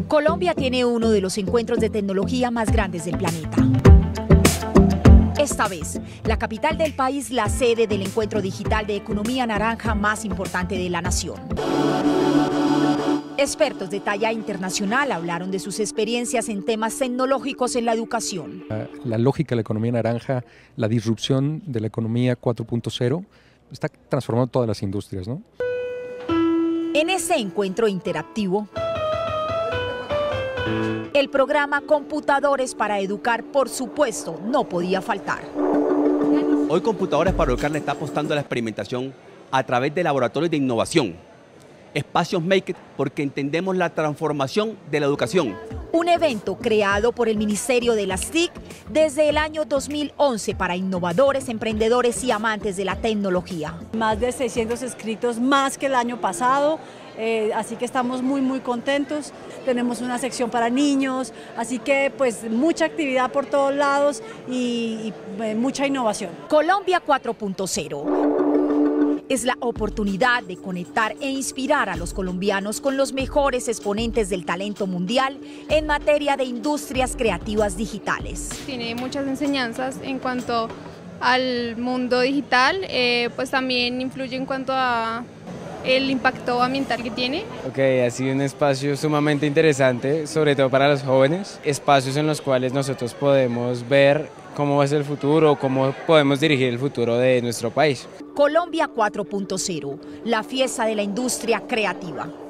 Colombia tiene uno de los encuentros de tecnología más grandes del planeta. Esta vez, la capital del país, la sede del encuentro digital de economía naranja más importante de la nación. Expertos de talla internacional hablaron de sus experiencias en temas tecnológicos en la educación. La lógica de la economía naranja, la disrupción de la economía 4.0, está transformando todas las industrias, ¿no? En ese encuentro interactivo, el programa Computadores para Educar, por supuesto, no podía faltar. Hoy Computadores para Educar le está apostando a la experimentación a través de laboratorios de innovación. Espacios Make It, porque entendemos la transformación de la educación. Un evento creado por el Ministerio de las TIC desde el año 2011 para innovadores, emprendedores y amantes de la tecnología. Más de 600 inscritos, más que el año pasado, así que estamos muy contentos. Tenemos una sección para niños, así que pues mucha actividad por todos lados y mucha innovación. Colombia 4.0. Es la oportunidad de conectar e inspirar a los colombianos con los mejores exponentes del talento mundial en materia de industrias creativas digitales. Tiene muchas enseñanzas en cuanto al mundo digital, pues también influye en cuanto a el impacto ambiental que tiene. Ha sido un espacio sumamente interesante, sobre todo para los jóvenes, espacios en los cuales nosotros podemos ver cómo va a ser el futuro, cómo podemos dirigir el futuro de nuestro país. Colombia 4.0, la fiesta de la industria creativa.